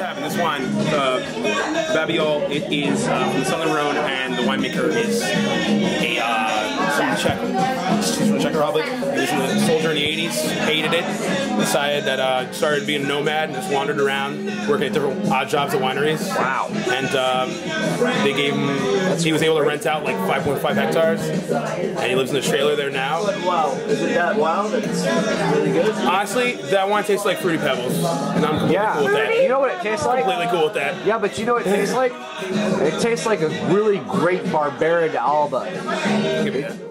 happened. This wine, Babiole, it is from the Southern Rhone, and the winemaker is from Czech. She's from the Czech Republic. He was a soldier in the 80s, hated it, decided that started being a nomad and just wandered around working at different odd jobs at wineries. Wow. And they gave him, he was able to rent out like 5.5 hectares, and he lives in a trailer there now. Wow, is it that wild? It's really good? Honestly, that wine tastes like Fruity Pebbles, and I'm completely cool with that. You know what it tastes like? Completely cool with that. Yeah, but you know what it tastes like? It tastes like a really great Barbera d'Alba. Give me that.